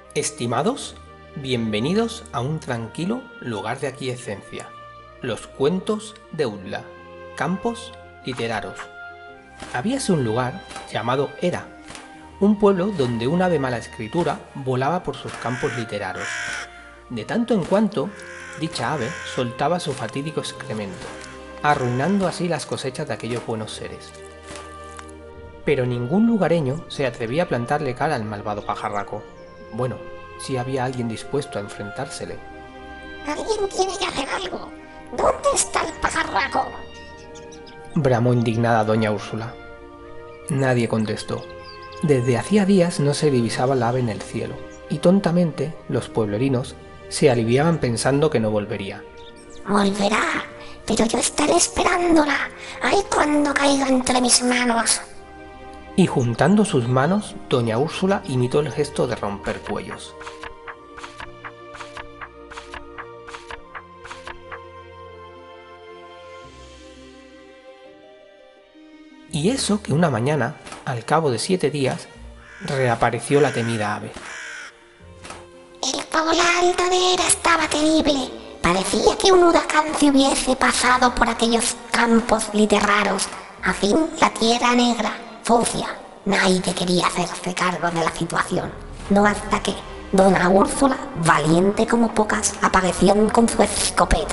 Estimados, bienvenidos a un tranquilo lugar de aquiescencia, los cuentos de Utla, campos literaros. Habíase un lugar llamado Era, un pueblo donde un ave mala escritura volaba por sus campos literarios. De tanto en cuanto, dicha ave soltaba su fatídico excremento, arruinando así las cosechas de aquellos buenos seres. Pero ningún lugareño se atrevía a plantarle cara al malvado pajarraco. Bueno, si había alguien dispuesto a enfrentársele. Alguien tiene que hacer algo. ¿Dónde está el pajarraco? Bramó indignada doña Úrsula. Nadie contestó. Desde hacía días no se divisaba la ave en el cielo, y tontamente los pueblerinos se aliviaban pensando que no volvería. Volverá, pero yo estaré esperándola. ¡Ay, cuando caiga entre mis manos! Y juntando sus manos, doña Úrsula imitó el gesto de romper cuellos. Y eso que una mañana, al cabo de 7 días, reapareció la temida ave. El poblado de Era estaba terrible. Parecía que un huracán se hubiese pasado por aquellos campos literarios. A fin, la tierra negra, sucia. Nadie quería hacerse cargo de la situación. No hasta que doña Úrsula, valiente como pocas, apareció con su escopeta.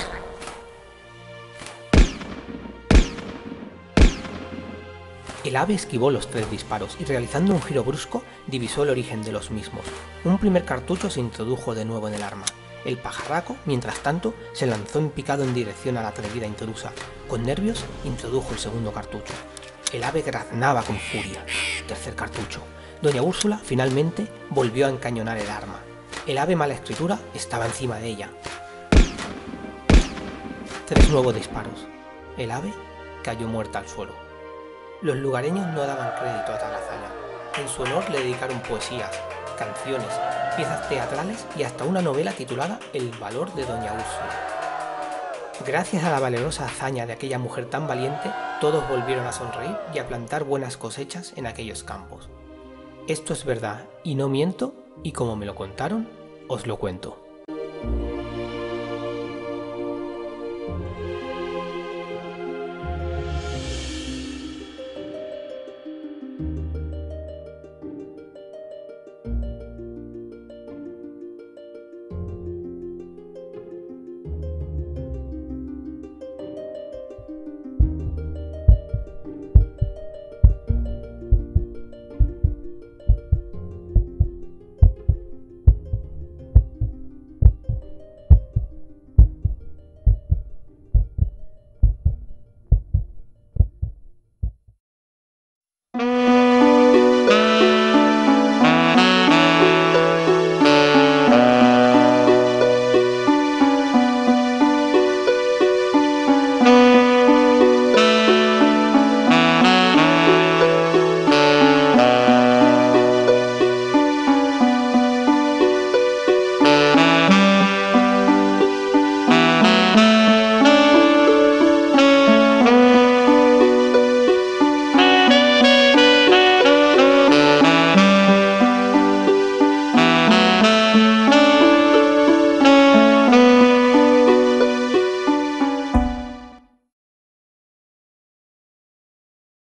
El ave esquivó los 3 disparos y realizando un giro brusco divisó el origen de los mismos. Un primer cartucho se introdujo de nuevo en el arma. El pajarraco, mientras tanto, se lanzó en picado en dirección a la atrevida intrusa. Con nervios, introdujo el segundo cartucho. El ave graznaba con furia. Tercer cartucho. Doña Úrsula, finalmente, volvió a encañonar el arma. El ave mala escritura estaba encima de ella. 3 nuevos disparos. El ave cayó muerta al suelo. Los lugareños no daban crédito a tal hazaña. En su honor le dedicaron poesías, canciones, piezas teatrales y hasta una novela titulada El valor de doña Úrsula. Gracias a la valerosa hazaña de aquella mujer tan valiente, todos volvieron a sonreír y a plantar buenas cosechas en aquellos campos. Esto es verdad y no miento, y como me lo contaron, os lo cuento.